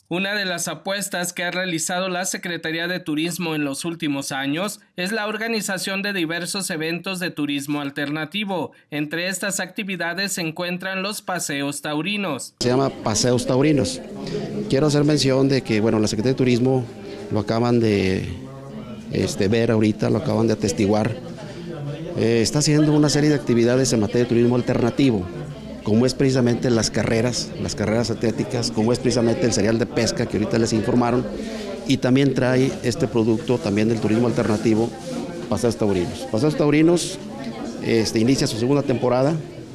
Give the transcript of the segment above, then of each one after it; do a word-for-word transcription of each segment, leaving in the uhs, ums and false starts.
Una de las apuestas que ha realizado la Secretaría de Turismo en los últimos años es la organización de diversos eventos de turismo alternativo. Entre estas actividades se encuentran los paseos taurinos. Se llama Paseos Taurinos. Quiero hacer mención de que, bueno, la Secretaría de Turismo lo acaban de este, ver ahorita, lo acaban de atestiguar. Eh, está haciendo una serie de actividades en materia de turismo alternativo, como es precisamente las carreras, las carreras atléticas, como es precisamente el serial de pesca que ahorita les informaron, y también trae este producto también del turismo alternativo, Paseos Taurinos. Paseos Taurinos este, inicia su segunda temporada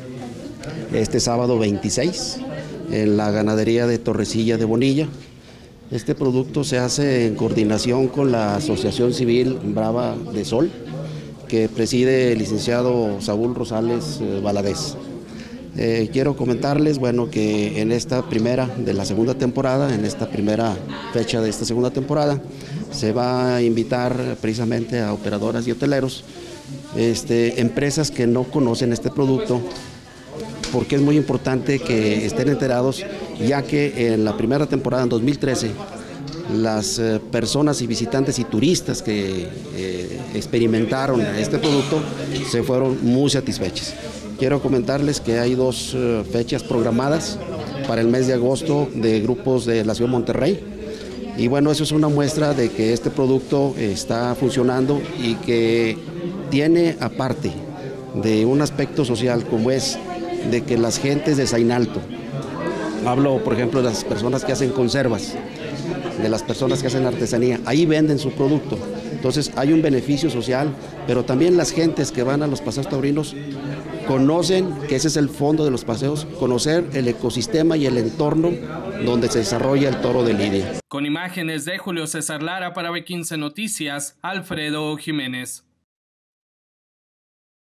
este sábado veintiséis en la ganadería de Torrecilla de Bonilla. Este producto se hace en coordinación con la Asociación Civil Brava de Sol, que preside el licenciado Saúl Rosales Valadez. Eh, quiero comentarles, bueno, que en esta primera de la segunda temporada, en esta primera fecha de esta segunda temporada, se va a invitar precisamente a operadoras y hoteleros, este, empresas que no conocen este producto, porque es muy importante que estén enterados, ya que en la primera temporada, en dos mil trece, las eh, personas y visitantes y turistas que eh, experimentaron este producto se fueron muy satisfechos. Quiero comentarles que hay dos uh, fechas programadas para el mes de agosto de grupos de la ciudad de Monterrey. Y bueno, eso es una muestra de que este producto está funcionando y que tiene, aparte de un aspecto social como es de que las gentes de Zainalto, hablo por ejemplo de las personas que hacen conservas, de las personas que hacen artesanía, ahí venden su producto. Entonces hay un beneficio social, pero también las gentes que van a los paseos taurinos conocen que ese es el fondo de los paseos, conocer el ecosistema y el entorno donde se desarrolla el toro de lidia. Con imágenes de Julio César Lara para B quince Noticias, Alfredo Jiménez.